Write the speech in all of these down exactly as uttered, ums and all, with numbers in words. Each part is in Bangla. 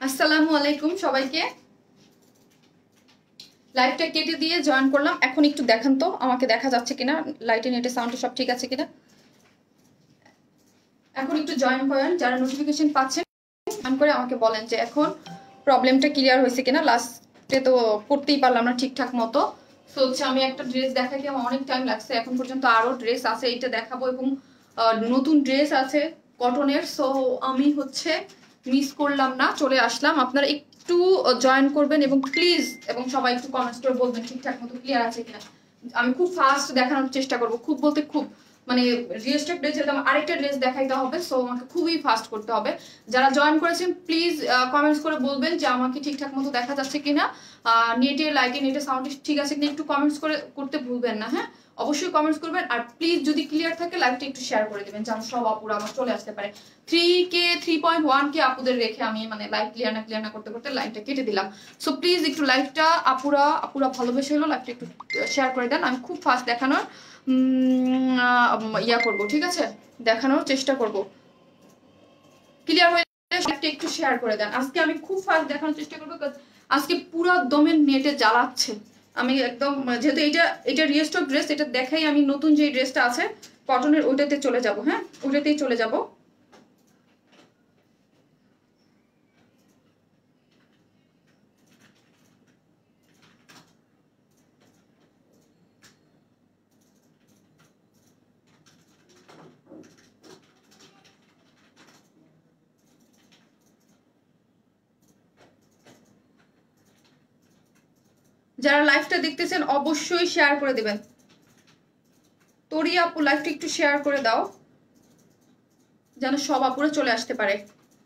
আসসালামু আলাইকুম সবাইকে। লাইভটা কেটে দিয়ে জয়েন করলাম। এখন একটু দেখান তো আমাকে দেখা যাচ্ছে কিনা, লাইটে নেটে সাউন্ডে সব ঠিক আছে কিনা। এখন একটু জয়েন করেন যারা নোটিফিকেশন পাচ্ছেন, জয়েন করে আমাকে বলেন যে এখন প্রবলেমটা ক্লিয়ার হয়েছে কিনা। লাস্টে তো করতেই পারলাম না ঠিকঠাক মতো। সো হচ্ছে আমি একটা ড্রেস দেখাইতে আমার অনেক টাইম লাগছে, এখন পর্যন্ত আরো ড্রেস আছে, এইটা দেখাবো এবং নতুন ড্রেস আছে কটনের। সো আমি হচ্ছে মিস করলাম না, চলে আসলাম। আপনারা একটু জয়েন করবেন এবং প্লিজ এবং সবাই একটু কমেন্টস করে বলবেন ঠিকঠাক মতো ক্লিয়ার আছে কিনা। আমি খুব ফাস্ট দেখানোর চেষ্টা করব, খুব বলতে খুব মানে রিয়েস্টেক ড্রেস যেরকম আরেকটা ড্রেস দেখাইতে হবে, সো আমাকে খুবই ফাস্ট করতে হবে। যারা জয়েন করেছেন প্লিজ কমেন্টস করে বলবেন যে আমাকে ঠিকঠাক মতো দেখা যাচ্ছে কিনা, নেটে লাইটে নেটে সাউন্ড ঠিক আছে কিনা, একটু কমেন্টস করে করতে ভুলবেন না। হ্যাঁ, অবশ্যই কমেন্টস করবেন। আর প্লিজ যদি ক্লিয়ার থাকে লাইভটা একটু শেয়ার করে দেবেন যেন সব আপুরা আমার চলে আসতে পারে। Three K three point one K আপুদের রেখে আমি মানে লাইভ ক্লিয়ার না ক্লিয়ার না করতে করতে লাইভটা কেটে দিলাম। সো প্লিজ একটু লাইভটা আপুরা আপুরা ভালোবেসে হলো লাইভটা একটু শেয়ার করে দেন। আমি খুব ফাস্ট দেখানোর ইয়া করবো, ঠিক আছে, দেখানোর চেষ্টা করব। ক্লিয়ার হয়ে লাইভটা একটু শেয়ার করে দেন। আজকে আমি খুব ফাস্ট দেখানোর চেষ্টা করবো, আজকে পুরো দমের নেটে জ্বালাচ্ছে। আমি একদম যেহেতু এটা এটা রিস্টক ড্রেস, এটা দেখাই আমি নতুন যে ড্রেসটা আছে কটনের ওইটাতে চলে যাব। হ্যাঁ, ওইটাতেই চলে যাব। যারা লাইভটা দেখতেছেন অবশ্যই শেয়ার করে দেবেন। তোরি আপু লাইভটা একটু শেয়ার করে দাও যেন সব আপুরে চলে আসতে পারে।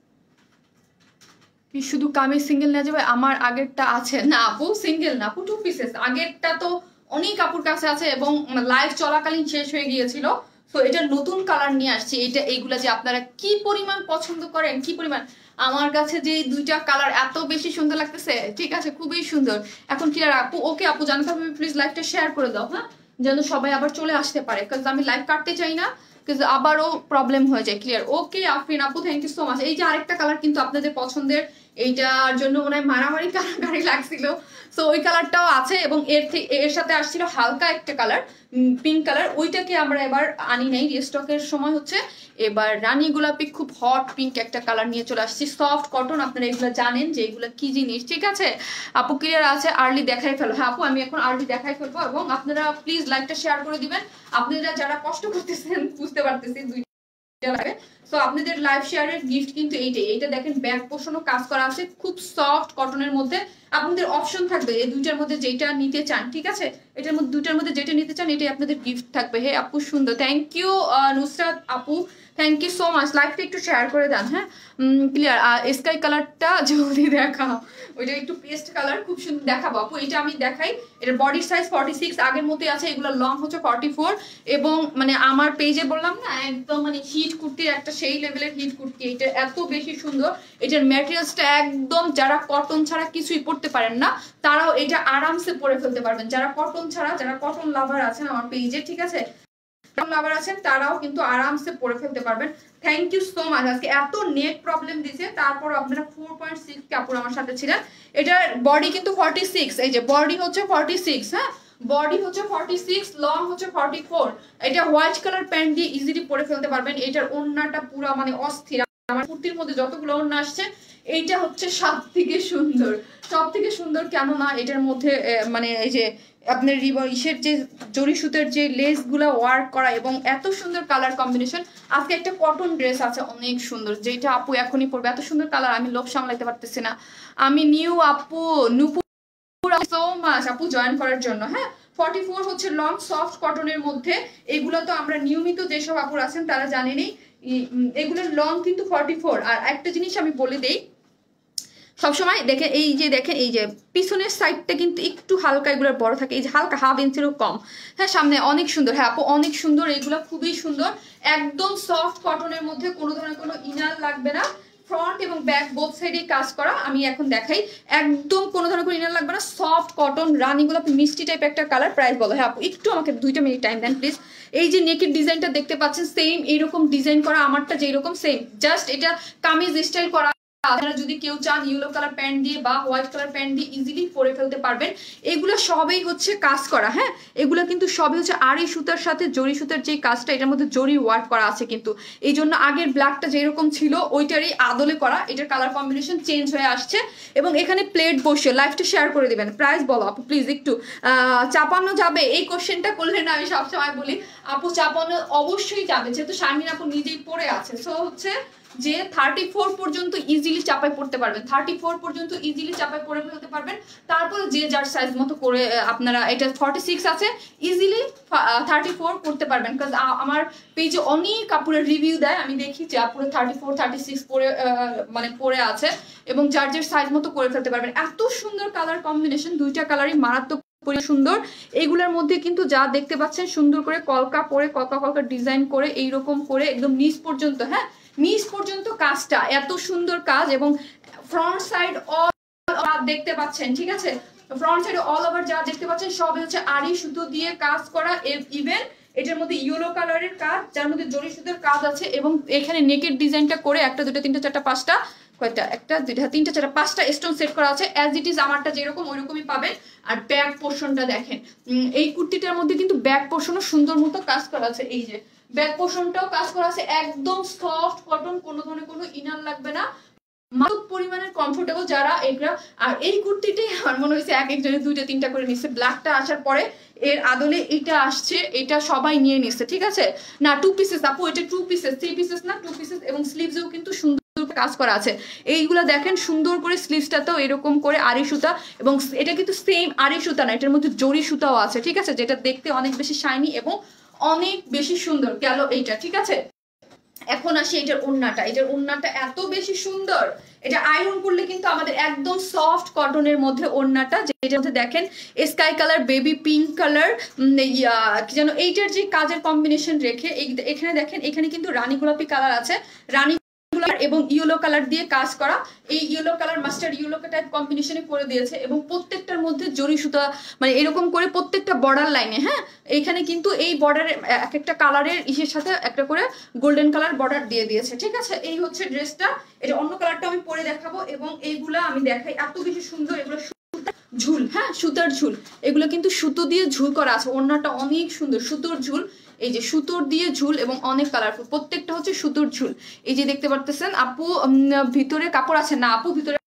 কি শুধু কামিজ সিঙ্গেল না যাবে? আমার আগেরটা আছে না আপু, সিঙ্গেল না আপু, টু পিসেস। আগেরটা তো অনেক আপুর কাছে আছে এবং লাইভ চলাকালীন শেষ হয়ে গিয়েছিল। তো এটা নতুন কালার নিয়ে আসছে। এটা এইগুলা যে আপনারা কি পরিমাণ পছন্দ করেন, কি পরিমাণ, আমার কাছে যে দুইটা কালার এত বেশি সুন্দর লাগতেছে, ঠিক আছে, খুবই সুন্দর। এখন কি আর আপু, ওকে আপু জানতে হবে, প্লিজ লাইভটা শেয়ার করে দাও, হ্যাঁ, যেন সবাই আবার চলে আসতে পারে, কারণ আমি লাইভ কাটতে চাই না, কিন্তু আবারও প্রবলেম হয়ে যায়। ক্লিয়ার? ওকে আফরিন আপু, থ্যাংক ইউ সো মাচ। এই যে আরেকটা কালার কিন্তু আপনাদের পছন্দের, এইটার জন্য মনে হয় মারামারি কারাগারি লাগছিল। সো ওই কালারটাও আছে এবং এর থেকে এর সাথে আসছিল হালকা একটা কালার, পিঙ্ক কালার, ওইটাকে আমরা এবার আনি নাই রিস্টকের সময়। হচ্ছে এবার রানী গোলাপি খুব হট পিঙ্ক একটা কালার নিয়ে চলে আসছি, সফট কটন। আপনারা এগুলো জানেন যে এগুলো কি জিনিস, ঠিক আছে আপু? ক্লিয়ার আছে? আর্লি দেখাই ফেলো। হ্যাঁ আপু, আমি এখন আর্লি দেখাই ফেলবো এবং আপনারা প্লিজ লাইভটা শেয়ার করে দিবেন। আপনারা যারা কষ্ট করতেছেন বুঝতে পারতেছি, দুই লাগে। সো আপনাদের লাইভ শেয়ারের গিফট কিন্তু এইটাই। এইটা দেখেন ব্যাক পোর্শনও কাজ করা আছে, খুব সফট কটনের মধ্যে। আপনাদের অপশন থাকবে এই দুইটার মধ্যে যেটা নিতে চান, ঠিক আছে, এটার মধ্যে দুইটার মধ্যে যেটা নিতে চান এটাই আপনাদের গিফট থাকবে। হে আপু সুন্দর, থ্যাংক ইউ নুসরাত আপু, থ্যাংক ইউ সো মাচ। লাইভটা একটু শেয়ার করে দেন। হ্যাঁ, ক্লিয়ার? স্কাই কালারটা জলদি দেখা, ওইটা একটু পেস্ট কালার, খুব সুন্দর দেখাবো আপু। এটা আমি দেখাই, এটা বডি সাইজ ফর্টি সিক্স আগের মতোই আছে, এগুলো লং হচ্ছে ফর্টি ফোর এবং মানে আমার পেজে বললাম না একদম মানে হিট কুর্তির একটা সেই লেভেলের হিট কুর্তি। এটা এত বেশি সুন্দর, এটার ম্যাটেরিয়ালসটা একদম, যারা কটন ছাড়া কিছুই পরতে পারেন না তারাও এটা আরামসে পরে ফেলতে পারবেন। যারা কটন ছাড়া, যারা কটন লাভার আছেন আমার পেজে, ঠিক আছে, লাভার আছেন তারাও কিন্তু আরামসে পরে ফেলতে পারবেন। Thank you so much. আজকে এত নেট প্রবলেম দিছে, তারপর আপনারা ফোর পয়েন্ট সিক্স কাপড় আমার সাথে ছিলেন। এটার বডি কিন্তু ফর্টি সিক্স, এই যে বডি হচ্ছে ফর্টি সিক্স, হ্যাঁ, বডি হচ্ছে ফর্টি সিক্স, লং হচ্ছে ফর্টি ফোর। এটা হোয়াইট কালার প্যান্ট দিয়ে ইজিলি পরে ফেলতে পারবেন। এটার ওড়নাটা পুরো মানে অস্থির। আমার কুর্তির মধ্যে যতগুলো ওড়না আসছে এইটা হচ্ছে সব থেকে সুন্দর, সব থেকে সুন্দর। কেননা এটার মধ্যে মানে এই যে আপনার ইসের যে জরি সুতের যে লেস গুলা ওয়ার্ক করা এবং এত সুন্দর কালার কম্বিনেশন। আজকে একটা কটন ড্রেস আছে অনেক সুন্দর, যেটা আপু এখনই পরবে। এত সুন্দর কালার, আমি লোভ সামলাইতে পারতেছি না। আমি নিউ আপু, নুপুর সো মাচ আপু জয়েন করার জন্য। হ্যাঁ, ফর্টি ফোর হচ্ছে লং সফট কটনের মধ্যে। এগুলো তো আমরা নিয়মিত যেসব আপুর আছেন তারা জানেনই, এগুলোর লং কিন্তু ফর্টি ফোর। আর একটা জিনিস আমি বলে দেই, সবসময় দেখেন এই যে দেখেন এই যে পিছনের সাইডটা কিন্তু একটু হালকা এগুলোর বড় থাকে, এই যে হালকা হাফ ইঞ্চিরও কম। হ্যাঁ, সামনে অনেক সুন্দর। হ্যাঁ আপু অনেক সুন্দর, এগুলো খুবই সুন্দর, একদম সফট কটনের মধ্যে, কোনো ধরনের কোনো ইনার লাগবে না। ফ্রন্ট এবং ব্যাক বোথ সাইডে কাজ করা। আমি এখন দেখাই, একদম কোনো ধরনের কোনো ইনার লাগবে না, সফট কটন রানী গোলাপ মিষ্টি টাইপ একটা কালার। প্রাইস বলো। হ্যাঁ আপু একটু আমাকে দুইটা মিনিট টাইম দেন প্লিজ। এই যে নেকের ডিজাইনটা দেখতে পাচ্ছেন সেম এইরকম ডিজাইন করা, আমারটা যেরকম সেম, জাস্ট এটা কামিজ স্টাইল করা। আপনারা যদি কেউ চান ইয়েলো কালার প্যান্ট দিয়ে বা হোয়াইট কালার প্যান্ট দিয়ে ইজিলি পরে ফেলতে পারবেন। এগুলো সবই হচ্ছে কাজ করা, হ্যাঁ এগুলো কিন্তু সবই হচ্ছে আড়ি সুতার সাথে জরি সুতার যে কাজটা, এটার মধ্যে জরি ওয়ার্ক করা আছে কিন্তু, এই জন্য আগের ব্ল্যাকটা যেরকম ছিল ওইটারই আদলে করা, এটার কালার কম্বিনেশন চেঞ্জ হয়ে আসছে। এবং এখানে প্লেট বসে লাইভটা শেয়ার করে দিবেন। প্রাইস বলো আপু প্লিজ, একটু চাপানো যাবে? এই কোশ্চেনটা করলে না আমি সবসময় বলি আপু চাপানো অবশ্যই যাবে, যেহেতু শারমিন আপু নিজেই পরে আছে। সো হচ্ছে যে থার্টি ফোর পর্যন্ত ইজিলি চাপায় পড়তে পারবেন, থার্টি ফোর পর্যন্ত ইজিলি চাপায় পরে ফেলতে পারবেন। তারপরে যে যার সাইজ মতো করে আপনারা, এটা ফর্টি সিক্স আছে, ইজিলি থার্টি ফোর করতে পারবেন। কারণ আমার পেজে অনেক কাপড়ের রিভিউ দেয়, আমি দেখি যে আপুরে থার্টি ফোর থার্টি সিক্স পরে মানে পরে আছে, এবং যার যার সাইজ মতো করে ফেলতে পারবেন। এত সুন্দর কালার কম্বিনেশন, দুইটা কালারই মারাত্মক সুন্দর। এইগুলোর মধ্যে কিন্তু যা দেখতে পাচ্ছেন সুন্দর করে কলকা পরে কলকা কলকা ডিজাইন করে এইরকম করে একদম নিচ পর্যন্ত, হ্যাঁ নিচ পর্যন্ত কাজটা এত সুন্দর কাজ, এবং ফ্রন্ট সাইড অল দেখতে পাচ্ছেন, ঠিক আছে ফ্রন্ট সাইড অল ওভার যা দেখতে পাচ্ছেন সবই হচ্ছে আড়ি সুতো দিয়ে কাজ করা। ইভেন এটার মধ্যে ইয়েলো কালারের কাজ, যার মধ্যে জরি সুতোর কাজ আছে, এবং এখানে নেকের ডিজাইনটা করে একটা দুটো তিনটা চারটা পাঁচটা কয়টা একটা দুইটা তিনটা চারটা পাঁচটা স্টোন সেট করা আছে, অ্যাজ ইট ইজ আমারটা যেরকম ওইরকমই পাবেন। আর ব্যাক পোর্শনটা দেখেন, এই কুর্তিটার মধ্যে কিন্তু ব্যাক পোর্শনও সুন্দর মতো কাজ করা আছে, এই যে ব্যাক পোর্শনটাও কাজ করা আছে, একদম সফট কটন, কোনো ধরনের কোনো ইনার লাগবে না, মারাত্মক পরিমাণের কমফোর্টেবল যারা এগুলা। আর এই কুর্তিটাই আমার মনে হয়েছে এক একজনের দুইটা তিনটা করে নিচ্ছে, ব্ল্যাকটা আসার পরে এর আদলে এটা আসছে, এটা সবাই নিয়ে নিচ্ছে, ঠিক আছে না টু পিসেস আপু, এটা টু পিসেস, থ্রি পিসেস না টু পিসেস, এবং স্লিভসেও কিন্তু সুন্দর কাজ করা আছে। এইগুলা দেখেন সুন্দর করে স্লিভসটাতেও এরকম করে আড়ি সুতা, এবং এটা কিন্তু সেম আড়ি সুতা না, এটার মধ্যে জরি সুতাও আছে, ঠিক আছে, যেটা দেখতে অনেক বেশি শাইনি এবং অনেক বেশি সুন্দর গেল এইটা, ঠিক আছে। এখন আসি এটার ওড়নাটা, এটার ওড়নাটা এত বেশি সুন্দর, এটা আয়রন করলে কিন্তু আমাদের একদম সফট কটনের মধ্যে ওড়নাটা, যেটার মধ্যে দেখেন sky colour, baby pink colour, কি যেন এইটার যে কাজের কম্বিনেশন রেখে এখানে দেখেন, এখানে কিন্তু রানী গোলাপি কালার আছে, রানী এবং ইয়েলো কালার দিয়ে কাজ করা, এই yellow colour mustard yellow type কম্বিনেশনে করে দিয়েছে, এবং প্রত্যেকটার মধ্যে জরি সুতা মানে এরকম করে প্রত্যেকটা বর্ডার লাইনে, হ্যাঁ এখানে কিন্তু এই বর্ডারে এক একটা কালারের ইসের সাথে একটা করে গোল্ডেন কালার বর্ডার দিয়ে দিয়েছে, ঠিক আছে। এই হচ্ছে ড্রেসটা, এটা অন্য কালারটা আমি পরে দেখাবো, এবং এইগুলা আমি দেখাই এত বেশি সুন্দর, এগুলো ঝুল, হ্যাঁ সুতার ঝুল, এগুলো কিন্তু সুতো দিয়ে ঝুল করা আছে, ওড়নাটা অনেক সুন্দর সুতোর ঝুল, এই যে সুতোর দিয়ে ঝুল এবং অনেক কালারফুল, প্রত্যেকটা হচ্ছে সুতোর ঝুল। এই যে দেখতে পারতেছেন আপু ভিতরে কাপড় আছে না আপু, ভিতরে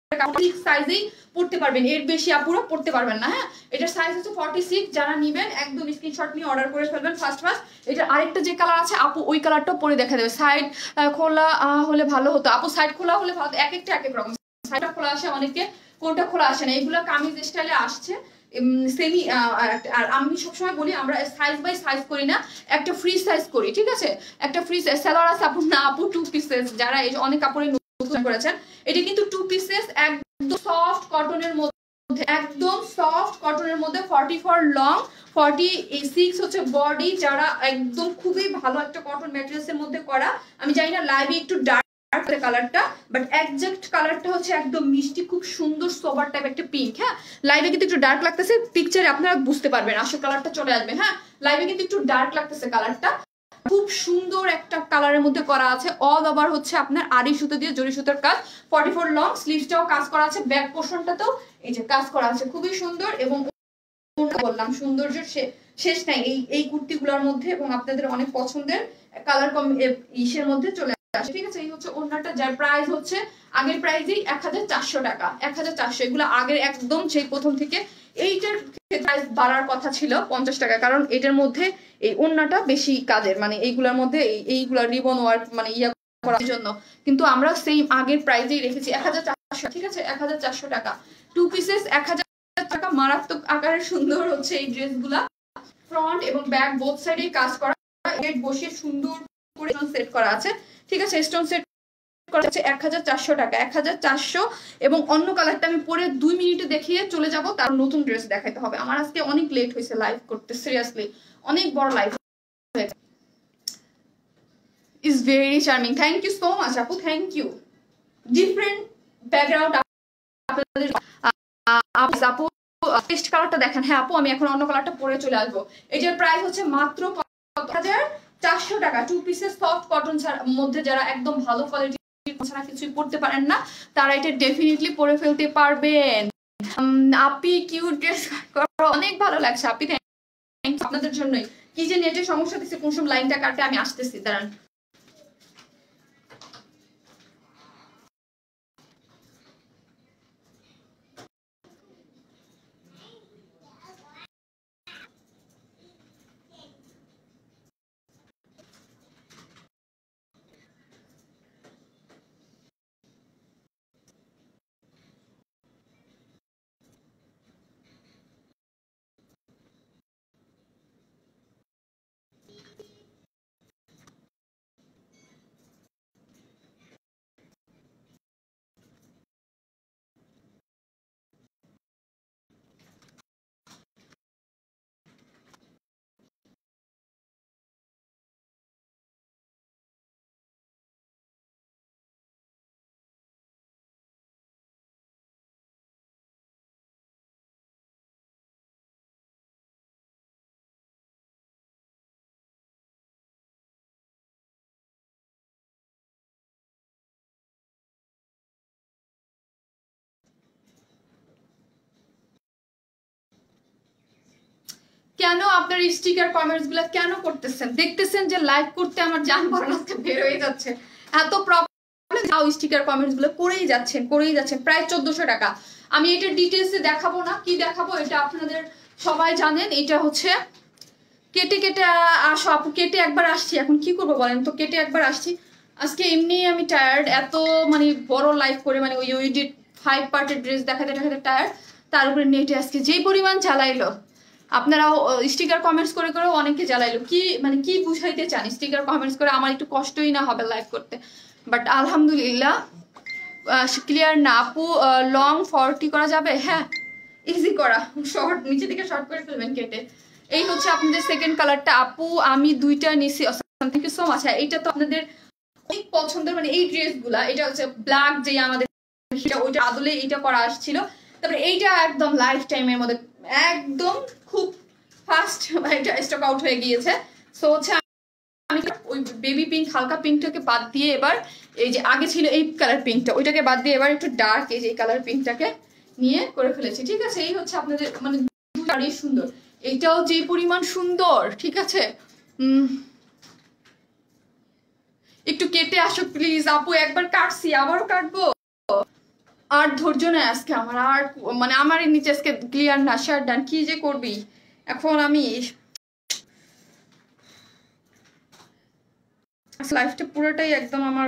সাইজেই পড়তে পারবেন, এর বেশি আপুরা পড়তে পারবেন না, হ্যাঁ এটার সাইজ হচ্ছে ফর্টি সিক্স, যারা নিবেন একদম স্ক্রিনশট নিয়ে অর্ডার করে ফেলবেন ফার্স্ট ফার্স্ট। এটা আরেকটা যে কালার আছে আপু ওই কালারটাও পরে দেখা দেবে, সাইড খোলা হলে ভালো হতো আপু, সাইড খোলা হলে ভালো, এক একটা এক এক রকম, সাইডটা খোলা আসে অনেকে, কোনটা খোলা আসে না, এগুলো কামিজ স্টাইলে আসছে সেমি। আর আমি সবসময় বলি আমরা সাইজ বাই সাইজ করি না, একটা ফ্রি সাইজ করি, ঠিক আছে একটা ফ্রি সাইজ। সেলার আছে আপু না আপু টু পিসেস, যারা এই অনেক কাপড়ে নতুন করেছেন, এটা কিন্তু টু পিসেস একদম সফট কটনের মধ্যে, একদম সফট কটনের মধ্যে, forty four long, forty six হচ্ছে বডি, যারা একদম খুবই ভালো একটা কটন ম্যাটেরিয়ালস এর মধ্যে করা। আমি জানি না লাইভে একটু ডার্ক কালারটা, বাট একজ্যাক্ট কালারটা হচ্ছে একদম মিষ্টি, খুব সুন্দর সোবার টাইপ একটা পিঙ্ক, হ্যাঁ লাইভে কিন্তু একটু ডার্ক লাগতেছে, পিকচারে আপনারা বুঝতে পারবেন আসল কালারটা চলে আসবে, হ্যাঁ লাইভে কিন্তু একটু ডার্ক লাগতেছে কালারটা, খুব সুন্দর একটা কালারের মধ্যে করা আছে, অল ওভার হচ্ছে আপনার আড়ি সুতো দিয়ে জরি সুতোর কাজ, ফর্টি ফোর লং, স্লিভসটাও কাজ করা আছে, ব্যাক পোর্শনটাতেও এই যে কাজ করা আছে, খুবই সুন্দর। এবং বললাম সৌন্দর্য শেষ নাই এই এই কুর্তিগুলোর মধ্যে, এবং আপনাদের অনেক পছন্দের কালার কম ইসের মধ্যে চলে আসে, ঠিক আছে। এই হচ্ছে ওড়নাটা, যার প্রাইস হচ্ছে আগের প্রাইসেই এক হাজার চারশো টাকা, এক হাজার চারশো, এগুলো আগের একদম সেই প্রথম থেকে, এইটার প্রাইস বাড়ার কথা ছিল পঞ্চাশ টাকা, কারণ এটার মধ্যে এই ওড়নাটা বেশি কাজের, মানে এইগুলোর মধ্যে এইগুলা রিবন ওয়ার্ক মানে ইয়া করার জন্য, কিন্তু আমরা সেই আগের প্রাইসেই রেখেছি এক হাজার চারশো, ঠিক আছে এক হাজার চারশো টাকা, টু পিসেস এক হাজার টাকা, মারাত্মক আকারের সুন্দর হচ্ছে এই ড্রেসগুলা, ফ্রন্ট এবং ব্যাক বোথ সাইডে কাজ করা, এর বসে সুন্দর করে সেট করা আছে, ঠিক আছে স্টোন সেট করা আছে এক হাজার চারশো টাকা, এক হাজার চারশো। এবং অন্য কালারটা আমি পরে দুই মিনিটে দেখিয়ে চলে যাব, তার নতুন ড্রেস দেখাইতে হবে। আমার আজকে অনেক লেট হয়েছে লাইভ করতে, সিরিয়াসলি অনেক বড় লাইভ হয়েছে। Is very charming, thank you so much আপু, থ্যাংক ইউ। ডিফারেন্ট ব্যাকগ্রাউন্ড আপনাদের আপু, টেস্ট কালারটা দেখেন, হ্যাঁ আপু আমি এখন অন্য কালারটা পরে চলে আসবো। এটার প্রাইস হচ্ছে মাত্র এক হাজার চারশো টাকা, টু পিসেস সফট কটন মধ্যে, যারা একদম ভালো কোয়ালিটি ছাড়া কিছুই পড়তে পারেন না, তারা এটা ডেফিনেটলি পরে ফেলতে পারবেন। আপি কিউট ড্রেস করো, অনেক ভালো লাগছে আপি, থ্যাংক ইউ আপনাদের জন্যই। কি যে নেটের সমস্যা দিচ্ছে, কোন সময় লাইনটা কাটে, আমি আসতেছি দাঁড়ান। কেন আপনার স্টিকার কমেন্টস গুলা কেন করতেছেন? দেখতেছেন যে লাইভ করতে আমার জান বারণ আজকে বের হয়ে যাচ্ছে, এত প্রবলেম। যাও স্টিকার কমেন্টস গুলো করেই যাচ্ছেন করেই যাচ্ছেন প্রায় চোদ্দশো টাকা। আমি এটা ডিটেলসে দেখাবো না, কি দেখাবো এটা আপনাদের সবাই জানেন। এটা হচ্ছে কেটে কেটে আসো আপু, কেটে একবার আসছি, এখন কি করবো বলেন তো, কেটে একবার আসছি। আজকে এমনি আমি টায়ার্ড, এত মানে বড় লাইভ করে, মানে ওই ওই ফাইভ পার্টের ড্রেস দেখাতে দেখাতে টায়ার্ড, তার উপরে নেটে আজকে যেই পরিমাণ চালাইলো। আপনারাও স্টিকার কমেন্টস করে করেও অনেকে জ্বালাইলো, কি মানে কি বুঝাইতে চান স্টিকার কমেন্টস করে? আমার একটু কষ্টই না হবে লাইভ করতে, বাট আলহামদুলিল্লাহ ক্লিয়ার না। আপু লং ফর্টি করা যাবে? হ্যাঁ ইজি করা, শর্ট নিচে থেকে শর্ট করে ফেলবেন কেটে। এই হচ্ছে আপনাদের সেকেন্ড কালারটা। আপু আমি দুইটা নিছি, থ্যাংক ইউ সো মাচ। হ্যাঁ এইটা তো আপনাদের অনেক পছন্দের, মানে এই ড্রেস গুলা, এটা হচ্ছে ব্ল্যাক যে আমাদের ওইটা আদলে এইটা করা আসছিল, তারপরে এইটা একদম লাইফ টাইমের মধ্যে একদম খুব ফাস্ট এটা স্টক আউট হয়ে গিয়েছে। সো হচ্ছে আমি ওই বেবি পিঙ্ক হালকা পিঙ্কটাকে বাদ দিয়ে এবার এই যে আগে ছিল এই কালার পিঙ্কটা, ওইটাকে বাদ দিয়ে এবার একটু ডার্ক এই যে কালার পিঙ্কটাকে নিয়ে করে ফেলেছি, ঠিক আছে। এই হচ্ছে আপনাদের মানে দুটারই সুন্দর, এইটাও যে পরিমাণ সুন্দর, ঠিক আছে। উম একটু কেটে আসো প্লিজ আপু, একবার কাটছি আবারও কাটবো, আর ধৈর্য নেই আজকে আমার, আর মানে আমার নিচে আজকে ক্লিয়ার না, শার্ট ডান, কি যে করবি এখন। আমি লাইফটা পুরোটাই একদম আমার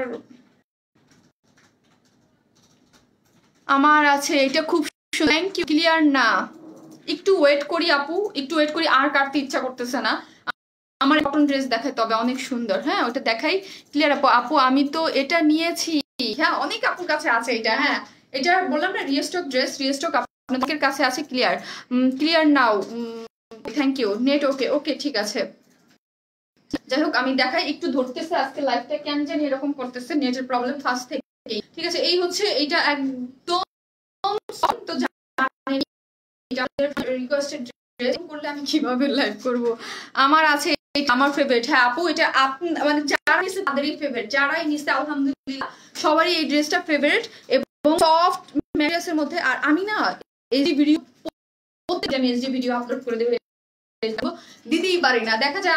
আমার আছে, এটা খুব থ্যাংক ইউ। ক্লিয়ার না, একটু ওয়েট করি আপু, একটু ওয়েট করি, আর কাটতে ইচ্ছা করতেছে না আমার। কটন ড্রেস দেখাই তবে অনেক সুন্দর, হ্যাঁ ওটা দেখাই। ক্লিয়ার আপু, আপু আমি তো এটা নিয়েছি, হ্যাঁ অনেক আপুর কাছে আছে এটা, হ্যাঁ এটা বললাম না রিস্টক ড্রেস, রিস্টক আপনাদের কাছে আছে। Clear clear now, thank you. Net okay okay ঠিক আছে, যাই হোক আমি দেখাই, একটু ধরতেছে আজকে লাইভটা কেন জানি এরকম করতেছে, নেটের প্রবলেম ফার্স্ট থেকে, ঠিক আছে। এই হচ্ছে এইটা একদম তো রিকোয়েস্টেড ড্রেস করলে আমি কিভাবে লাইভ করব, আমার আছে আমার ফেভারিট। হ্যাঁ আপু এটা আপনি মানে যারা নিছে তাদেরই ফেভারিট, যারাই নিছে আলহামদুলিল্লাহ সবারই এই ড্রেসটা ফেভারিট এবং সফট ম্যাটেরিয়ালসের মধ্যে। আর আমি না এই ভিডিও প্রত্যেকটা আমি এসডি ভিডিও আপলোড করে দেব, দিতেই পারি না, দেখা যায়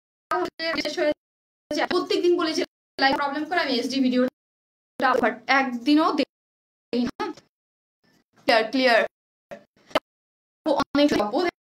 প্রত্যেকদিন বলে যে লাইভ প্রবলেম করে আমি এসডি ভিডিও একদিনও দেখি না। ক্লিয়ার ক্লিয়ার অনেক